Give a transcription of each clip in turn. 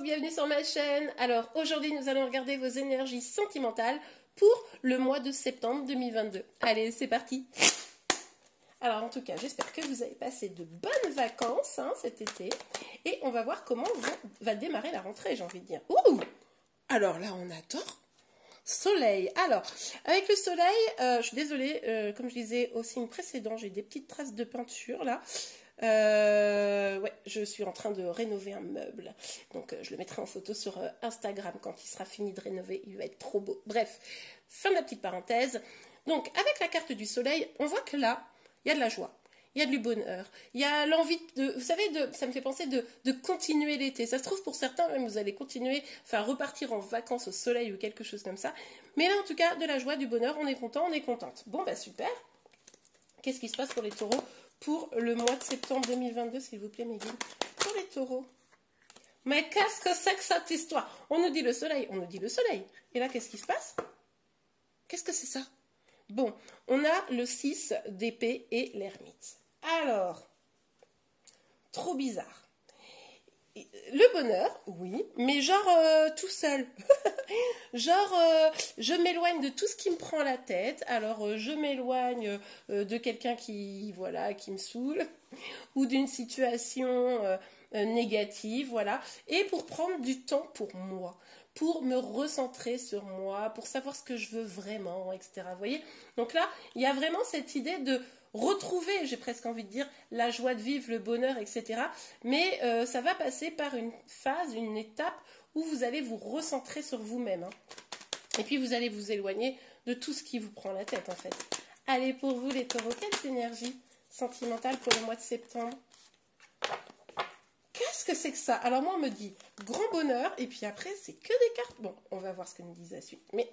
bienvenue sur ma chaîne. Alors aujourd'hui nous allons regarder vos énergies sentimentales pour le mois de septembre 2022. Allez, c'est parti. Alors en tout cas, j'espère que vous avez passé de bonnes vacances cet été. Et on va voir comment va démarrer la rentrée, j'ai envie de dire. Ouh! Alors là, on attend. Soleil. Alors, avec le soleil, je suis désolée, comme je disais au signe précédent, j'ai des petites traces de peinture là. Ouais, je suis en train de rénover un meuble. Donc, je le mettrai en photo sur Instagram quand il sera fini de rénover. Il va être trop beau. Bref, fin de la petite parenthèse. Donc, avec la carte du soleil, on voit que là, il y a de la joie. Il y a du bonheur, il y a l'envie de, vous savez, ça me fait penser de continuer l'été. Ça se trouve pour certains, même vous allez continuer, enfin repartir en vacances au soleil ou quelque chose comme ça. Mais là en tout cas, de la joie, du bonheur, on est content, on est contente. Bon bah super. Qu'est-ce qui se passe pour les taureaux pour le mois de septembre 2022, s'il vous plaît mes guides? Pour les taureaux. Mais qu'est-ce que c'est que cette histoire? On nous dit le soleil, on nous dit le soleil. Et là, qu'est-ce qui se passe? Qu'est-ce que c'est ça? Bon, on a le 6 d'épée et l'ermite. Alors, trop bizarre. Le bonheur, oui, mais genre tout seul. Genre, je m'éloigne de tout ce qui me prend la tête. Alors, je m'éloigne de quelqu'un qui, voilà, qui me saoule, ou d'une situation négative, voilà. Et pour prendre du temps pour moi, pour me recentrer sur moi, pour savoir ce que je veux vraiment, etc. Vous voyez? Donc là, il y a vraiment cette idée de retrouver, j'ai presque envie de dire, la joie de vivre, le bonheur, etc. Mais ça va passer par une phase, une étape où vous allez vous recentrer sur vous-même. Et puis vous allez vous éloigner de tout ce qui vous prend la tête, en fait. Allez, pour vous, les taureaux, quelles énergies sentimentales pour le mois de septembre? Qu'est-ce que c'est que ça? Alors moi, on me dit grand bonheur, et puis après, c'est que des cartes. Bon, on va voir ce que nous disent la suite. Mais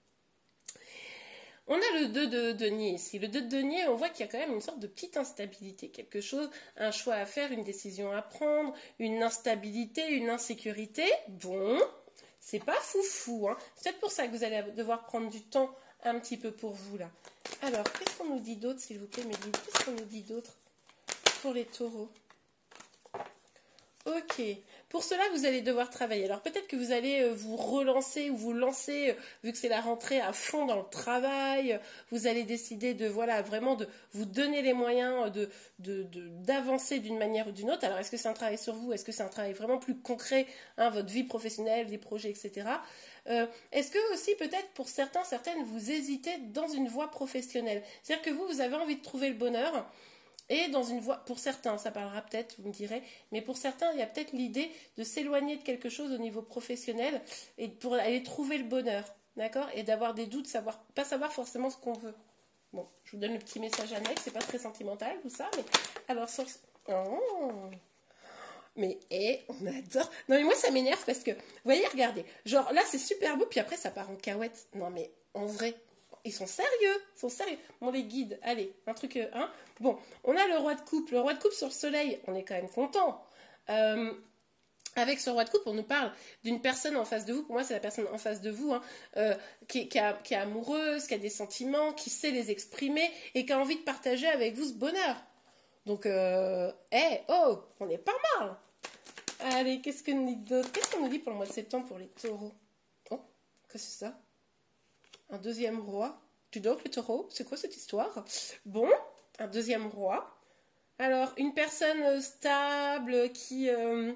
on a le 2 de denier ici. Le 2 de denier, on voit qu'il y a quand même une sorte de petite instabilité. Quelque chose, un choix à faire, une décision à prendre, une instabilité, une insécurité. Bon, c'est pas foufou. C'est peut-être pour ça que vous allez devoir prendre du temps un petit peu pour vous, là. Alors, qu'est-ce qu'on nous dit d'autre, s'il vous plaît, Mehdi? Qu'est-ce qu'on nous dit d'autre pour les taureaux? Ok, pour cela vous allez devoir travailler. Alors peut-être que vous allez vous relancer ou vous lancer, vu que c'est la rentrée, à fond dans le travail. Vous allez décider de, voilà, vraiment de vous donner les moyens d'avancer d'une manière ou d'une autre. Alors est-ce que c'est un travail sur vous? Est-ce que c'est un travail vraiment plus concret, votre vie professionnelle, des projets, etc. Est-ce que aussi peut-être pour certains, certaines, vous hésitez dans une voie professionnelle? C'est-à-dire que vous avez envie de trouver le bonheur. Et dans une voie, pour certains, ça parlera peut-être, vous me direz, mais pour certains, il y a peut-être l'idée de s'éloigner de quelque chose au niveau professionnel et pour aller trouver le bonheur, d'accord? Et d'avoir des doutes, pas savoir forcément ce qu'on veut. Bon, je vous donne le petit message annexe, c'est pas très sentimental tout ça, mais alors oh, mais on adore. Non mais moi ça m'énerve parce que, vous voyez, regardez, genre là c'est super beau, puis après ça part en cahuète. Non mais en vrai. Ils sont sérieux, Bon, les guides, allez, un truc, Bon, on a le roi de coupe. Le roi de coupe sur le soleil, on est quand même content. Avec ce roi de coupe, on nous parle d'une personne en face de vous. Pour moi, c'est la personne en face de vous, qui est amoureuse, qui a des sentiments, qui sait les exprimer et qui a envie de partager avec vous ce bonheur. Donc, on est pas mal. Allez, qu'est-ce qu'on nous dit d'autre? Qu'est-ce qu'on nous dit pour le mois de septembre pour les taureaux? Oh, qu'est-ce que c'est ça? Un deuxième roi. Tu dors les taureaux? C'est quoi cette histoire? Bon, un deuxième roi. Alors, une personne stable qui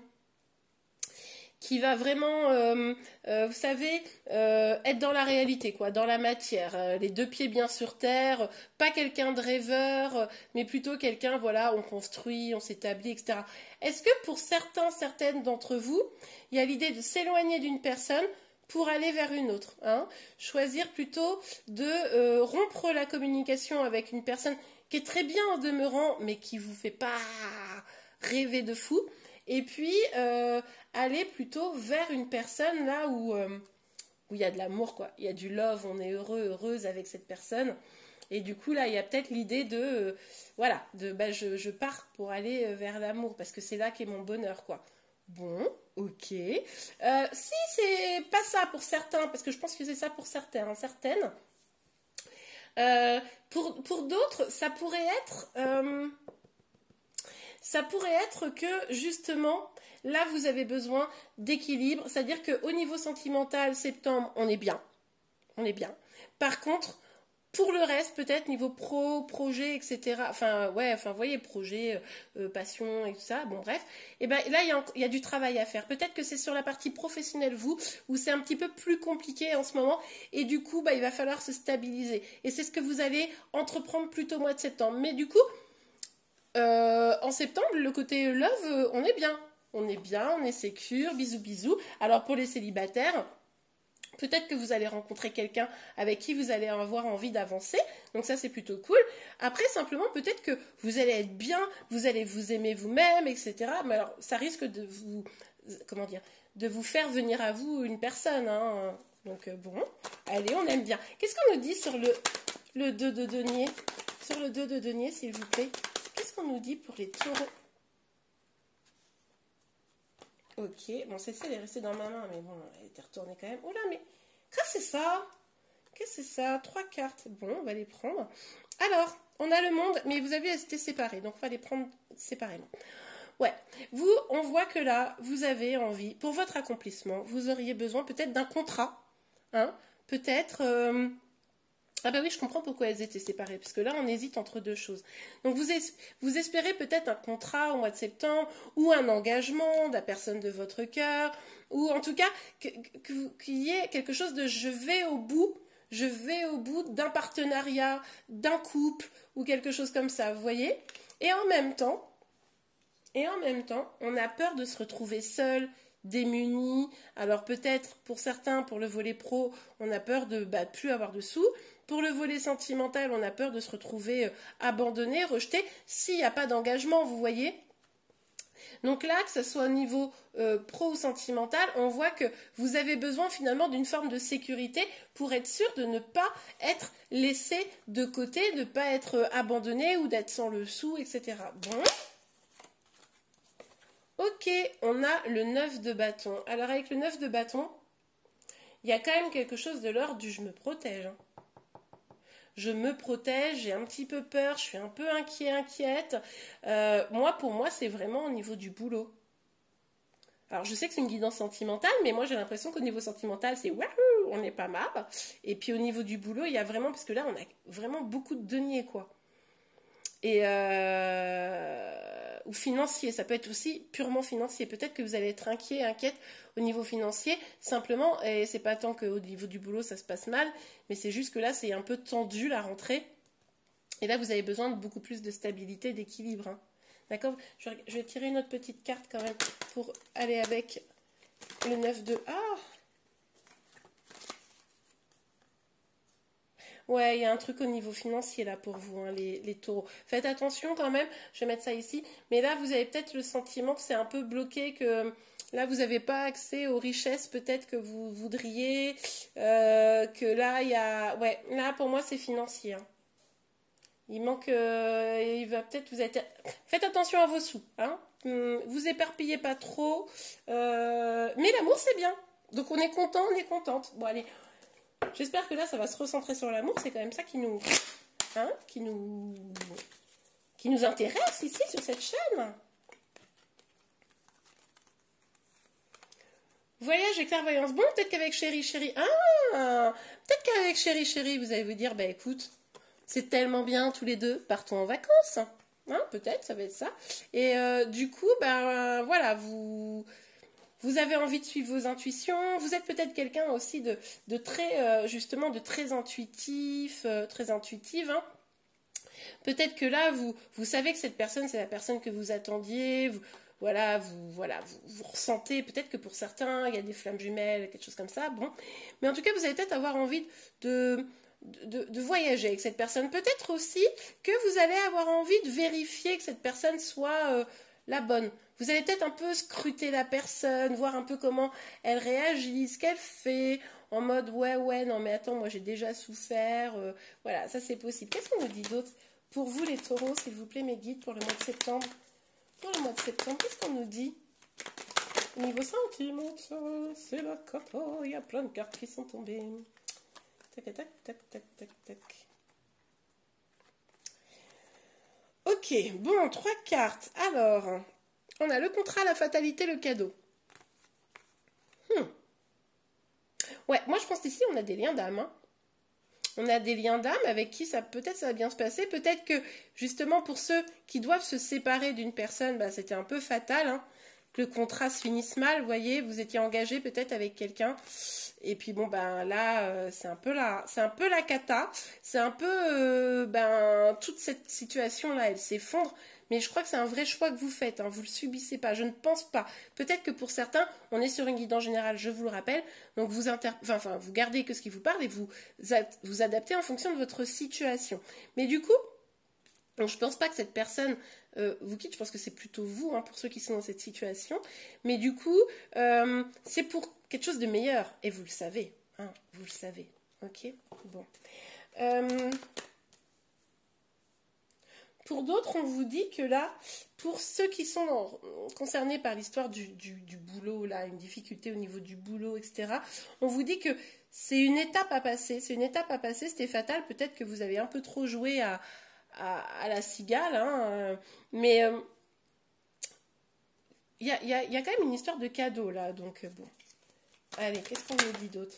va vraiment, vous savez, être dans la réalité, quoi, dans la matière. Les deux pieds bien sur terre. Pas quelqu'un de rêveur, mais plutôt quelqu'un, voilà, on construit, on s'établit, etc. Est-ce que pour certaines d'entre vous, il y a l'idée de s'éloigner d'une personne pour aller vers une autre, choisir plutôt de rompre la communication avec une personne qui est très bien en demeurant, mais qui vous fait pas rêver de fou, et puis aller plutôt vers une personne là où il y a de l'amour, quoi, il y a du love, on est heureuse avec cette personne, et du coup là il y a peut-être l'idée de, voilà, je pars pour aller vers l'amour, parce que c'est là qu'est mon bonheur, quoi. Bon, ok. Si c'est pas ça pour certains, parce que je pense que c'est ça pour certaines, pour d'autres, ça pourrait être Ça pourrait être que, justement, là, vous avez besoin d'équilibre. C'est-à-dire qu'au niveau sentimental, septembre, on est bien. On est bien. Par contre, pour le reste, peut-être niveau pro, projet, etc. Enfin, ouais, enfin, vous voyez, projet, passion et tout ça. Bon, bref. Et ben là, il y a du travail à faire. Peut-être que c'est sur la partie professionnelle, vous, où c'est un petit peu plus compliqué en ce moment. Et du coup, bah, il va falloir se stabiliser. Et c'est ce que vous allez entreprendre plutôt au mois de septembre. Mais du coup, en septembre, le côté love, on est bien. On est bien, on est sécure, bisous, bisous. Alors, pour les célibataires, peut-être que vous allez rencontrer quelqu'un avec qui vous allez avoir envie d'avancer. Donc ça, c'est plutôt cool. Après, simplement, peut-être que vous allez être bien, vous allez vous aimer vous-même, etc. Mais alors, ça risque de vous, comment dire, de vous faire venir à vous une personne. Hein. Donc bon, allez, on aime bien. Qu'est-ce qu'on nous dit sur le 2 de denier? Sur le 2 de denier, s'il vous plaît. Qu'est-ce qu'on nous dit pour les taureaux? Ok, bon, celle-ci, elle est restée dans ma main, mais bon, elle était retournée quand même. Oh là, mais qu'est-ce que c'est ça? Qu'est-ce que c'est ça? 3 cartes. Bon, on va les prendre. Alors, on a le monde, mais vous avez vu, elles étaient séparées, donc on va les prendre séparément. Ouais, vous, on voit que là, vous avez envie, pour votre accomplissement, vous auriez besoin peut-être d'un contrat, hein, peut-être... Ah bah oui, je comprends pourquoi elles étaient séparées, parce que là, on hésite entre deux choses. Donc, vous espérez peut-être un contrat au mois de septembre, ou un engagement de la personne de votre cœur, ou en tout cas, qu'il y ait quelque chose de je vais au bout d'un partenariat, d'un couple, ou quelque chose comme ça, vous voyez? Et en même temps, on a peur de se retrouver seul, démuni. Alors peut-être pour certains, pour le volet pro, on a peur de plus avoir de sous. Pour le volet sentimental, on a peur de se retrouver abandonné, rejeté, s'il n'y a pas d'engagement, vous voyez. Donc là, que ce soit au niveau pro ou sentimental, on voit que vous avez besoin finalement d'une forme de sécurité pour être sûr de ne pas être laissé de côté, de ne pas être abandonné ou d'être sans le sou, etc. Bon. Ok, on a le 9 de bâton. Alors avec le 9 de bâton, il y a quand même quelque chose de l'ordre du je me protège. Hein. Je me protège, j'ai un petit peu peur, je suis un peu inquiète. Pour moi, c'est vraiment au niveau du boulot. Alors je sais que c'est une guidance sentimentale, mais moi j'ai l'impression qu'au niveau sentimental, c'est waouh, on est pas mal. Et puis au niveau du boulot, il y a vraiment, parce que là, on a vraiment beaucoup de deniers, quoi. Et ou financier, ça peut être aussi purement financier. Peut-être que vous allez être inquiète au niveau financier, simplement, et c'est pas tant qu'au niveau du boulot ça se passe mal, mais c'est juste que là c'est un peu tendu la rentrée, et là vous avez besoin de beaucoup plus de stabilité, d'équilibre. Hein. D'accord? Je vais tirer une autre petite carte quand même pour aller avec le 9 de... Ah! Ouais, il y a un truc au niveau financier là pour vous, hein, les taureaux. Faites attention quand même, je vais mettre ça ici. Mais là, vous avez peut-être le sentiment que c'est un peu bloqué, que là, vous n'avez pas accès aux richesses peut-être que vous voudriez. Que là, il y a... Ouais, là, pour moi, c'est financier. Hein. Il manque... il va peut-être vous être... Faites attention à vos sous. Hein. Vous éparpillez pas trop. Mais l'amour, c'est bien. Donc, on est content, on est contente. Bon, allez... J'espère que là, ça va se recentrer sur l'amour. C'est quand même ça qui nous intéresse ici, sur cette chaîne. Voyage et clairvoyance. Bon, peut-être qu'avec chéri, peut-être qu'avec chéri, vous allez vous dire, bah écoute, c'est tellement bien tous les deux, partons en vacances. Hein, peut-être, ça va être ça. Et du coup, voilà, vous avez envie de suivre vos intuitions. Vous êtes peut-être quelqu'un aussi de très, justement, de très intuitif, très intuitive. Hein. Peut-être que là, vous savez que cette personne, c'est la personne que vous attendiez. Vous ressentez. Peut-être que pour certains, il y a des flammes jumelles, quelque chose comme ça. Bon, mais en tout cas, vous allez peut-être avoir envie de voyager avec cette personne. Peut-être aussi que vous allez avoir envie de vérifier que cette personne soit la bonne. Vous allez peut-être un peu scruter la personne, voir un peu comment elle réagit, ce qu'elle fait, en mode ouais, non mais attends, moi j'ai déjà souffert. Voilà, ça c'est possible. Qu'est-ce qu'on nous dit d'autre pour vous les taureaux, s'il vous plaît, mes guides, pour le mois de septembre? Pour le mois de septembre, qu'est-ce qu'on nous dit? Au niveau sentimental, c'est la cata, il y a plein de cartes qui sont tombées. Tac. Ok, Ok, bon, 3 cartes. Alors, on a le contrat, la fatalité, le cadeau. Ouais, moi je pense qu'ici on a des liens d'âme. Hein. On a des liens d'âme avec qui peut-être ça va bien se passer. Peut-être que justement pour ceux qui doivent se séparer d'une personne, bah, c'était un peu fatal. Hein, que le contrat se finisse mal, vous voyez, vous étiez engagé peut-être avec quelqu'un. Et puis bon, ben là, c'est un peu la cata. C'est un peu, toute cette situation-là, elle s'effondre. Mais je crois que c'est un vrai choix que vous faites, hein, vous ne le subissez pas, je ne pense pas. Peut-être que pour certains, on est sur une guidance générale, je vous le rappelle, donc vous gardez que ce qui vous parle et vous adaptez en fonction de votre situation. Mais du coup, je ne pense pas que cette personne vous quitte, je pense que c'est plutôt vous, hein, pour ceux qui sont dans cette situation. Mais du coup, c'est pour quelque chose de meilleur, et vous le savez, hein, vous le savez. Ok, bon. Pour d'autres, on vous dit que là, pour ceux qui sont concernés par l'histoire du boulot, là, une difficulté au niveau du boulot, etc., on vous dit que c'est une étape à passer. C'est une étape à passer, c'était fatal. Peut-être que vous avez un peu trop joué à la cigale, hein, mais il y a quand même une histoire de cadeau, là. Donc, bon. Allez, qu'est-ce qu'on nous dit d'autre ?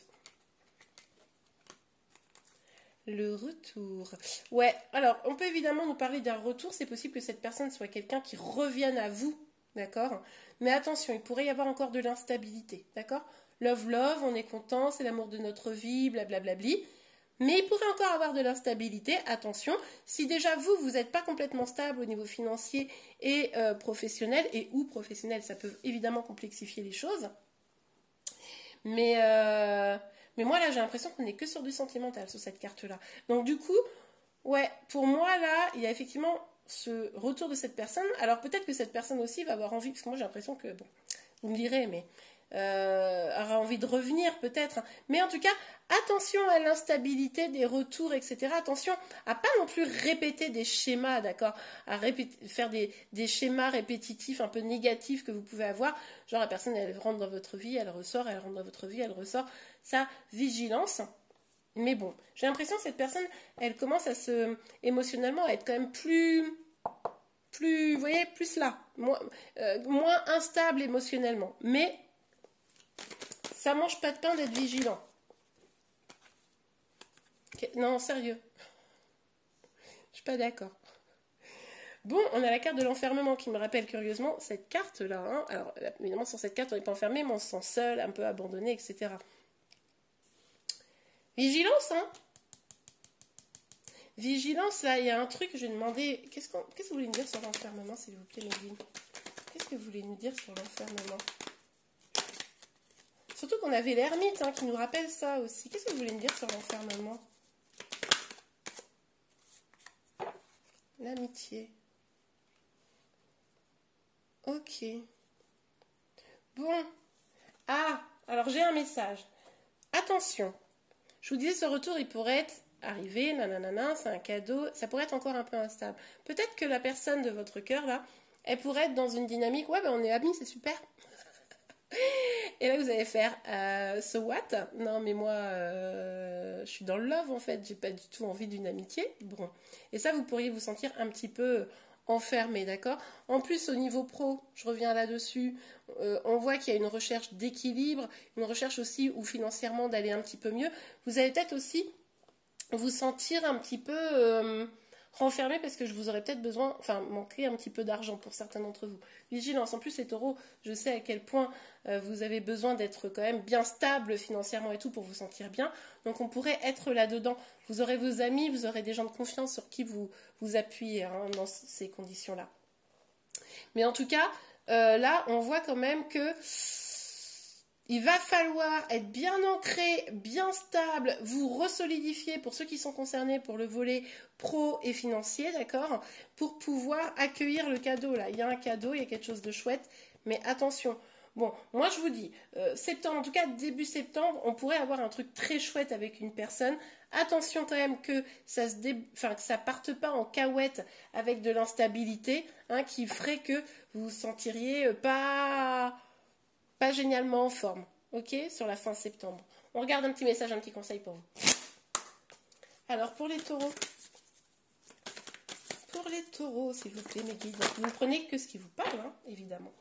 Le retour. Ouais, alors on peut évidemment nous parler d'un retour. C'est possible que cette personne soit quelqu'un qui revienne à vous, d'accord ? Mais attention, il pourrait y avoir encore de l'instabilité, d'accord ? Love, love, on est content, c'est l'amour de notre vie, blablabli. Mais il pourrait encore avoir de l'instabilité, attention. Si déjà vous n'êtes pas complètement stable au niveau financier et professionnel, et ou professionnel, ça peut évidemment complexifier les choses. Mais moi, là, j'ai l'impression qu'on n'est que sur du sentimental, sur cette carte-là. Donc, du coup, ouais, pour moi, là, il y a effectivement ce retour de cette personne. Alors, peut-être que cette personne aussi va avoir envie, parce que moi, j'ai l'impression que, bon, vous me direz, mais aura envie de revenir, peut-être. Mais en tout cas, attention à l'instabilité des retours, etc. Attention à pas non plus répéter des schémas, d'accord ? À faire des schémas répétitifs un peu négatifs que vous pouvez avoir. Genre, la personne, elle rentre dans votre vie, elle ressort, elle rentre dans votre vie, elle ressort. Ça, vigilance. Mais bon, j'ai l'impression que cette personne, elle commence émotionnellement, à être quand même plus, vous voyez, plus là. Moins instable émotionnellement. Mais ça mange pas de pain d'être vigilant. Non, sérieux. Je suis pas d'accord. Bon, on a la carte de l'enfermement qui me rappelle curieusement cette carte-là. Hein. Alors, évidemment, sur cette carte, on n'est pas enfermé, mais on se sent seul, un peu abandonné, etc. Vigilance, hein. Vigilance, là, il y a un truc que je vais demander. Qu'est-ce que vous voulez nous dire sur l'enfermement, s'il vous plaît, Méline ? Qu'est-ce que vous voulez nous dire sur l'enfermement ? Surtout qu'on avait l'ermite, hein, qui nous rappelle ça aussi. Qu'est-ce que vous voulez nous dire sur l'enfermement ? L'amitié. Ok. Bon. Ah, alors j'ai un message. Attention. Je vous disais, ce retour, il pourrait être arrivé, nanana, c'est un cadeau. Ça pourrait être encore un peu instable. Peut-être que la personne de votre cœur, là, elle pourrait être dans une dynamique. Ouais, ben on est amis, c'est super. Et là, vous allez faire so what? Non, mais moi, je suis dans le love en fait. J'ai pas du tout envie d'une amitié. Bon. Et ça, vous pourriez vous sentir un petit peu enfermé, d'accord? En plus, au niveau pro, je reviens là-dessus, on voit qu'il y a une recherche d'équilibre, une recherche aussi où financièrement d'aller un petit peu mieux. Vous allez peut-être aussi vous sentir un petit peu renfermé parce que je vous aurais peut-être besoin, enfin manquer un petit peu d'argent pour certains d'entre vous. Vigilance, en plus les taureaux, je sais à quel point vous avez besoin d'être quand même bien stable financièrement et tout pour vous sentir bien, donc on pourrait être là-dedans. Vous aurez vos amis, vous aurez des gens de confiance sur qui vous appuyez hein, dans ces conditions-là. Mais en tout cas, là on voit quand même que il va falloir être bien ancré, bien stable, vous resolidifier pour ceux qui sont concernés pour le volet pro et financier, d'accord ? Pour pouvoir accueillir le cadeau, là. Il y a un cadeau, il y a quelque chose de chouette, mais attention. Bon, moi je vous dis, septembre, en tout cas début septembre, on pourrait avoir un truc très chouette avec une personne. Attention quand même que ça que ça parte pas en cahuète avec de l'instabilité, hein, qui ferait que vous vous sentiriez pas génialement en forme, ok, sur la fin septembre. On regarde un petit message, un petit conseil pour vous. Alors, pour les taureaux, pour les taureaux, s'il vous plaît, mes guides. Vous ne prenez que ce qui vous parle, hein, évidemment.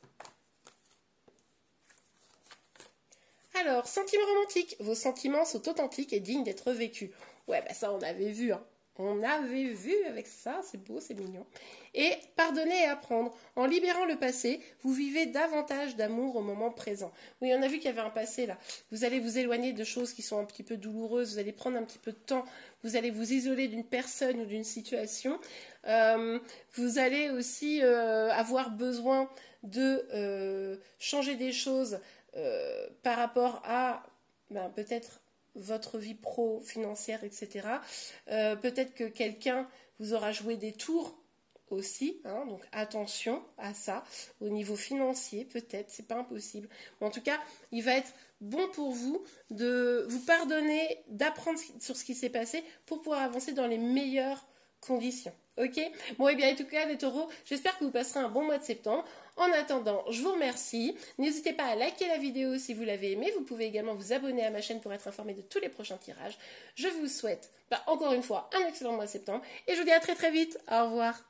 Alors, sentiments romantiques. Vos sentiments sont authentiques et dignes d'être vécus. Ouais, bah ça, on avait vu, hein. On avait vu avec ça, c'est beau, c'est mignon. Et pardonner et apprendre. En libérant le passé, vous vivez davantage d'amour au moment présent. Oui, on a vu qu'il y avait un passé là. Vous allez vous éloigner de choses qui sont un petit peu douloureuses, vous allez prendre un petit peu de temps, vous allez vous isoler d'une personne ou d'une situation. Vous allez aussi avoir besoin de changer des choses par rapport à peut-être votre vie pro, financière, etc. Peut-être que quelqu'un vous aura joué des tours aussi, hein, donc attention à ça. Au niveau financier, peut-être, c'est pas impossible. Mais en tout cas, il va être bon pour vous de vous pardonner, d'apprendre sur ce qui s'est passé pour pouvoir avancer dans les meilleures conditions. Ok? Bon, et bien, en tout cas, les taureaux, j'espère que vous passerez un bon mois de septembre. En attendant, je vous remercie. N'hésitez pas à liker la vidéo si vous l'avez aimée. Vous pouvez également vous abonner à ma chaîne pour être informé de tous les prochains tirages. Je vous souhaite, encore une fois, un excellent mois de septembre. Et je vous dis à très très vite. Au revoir.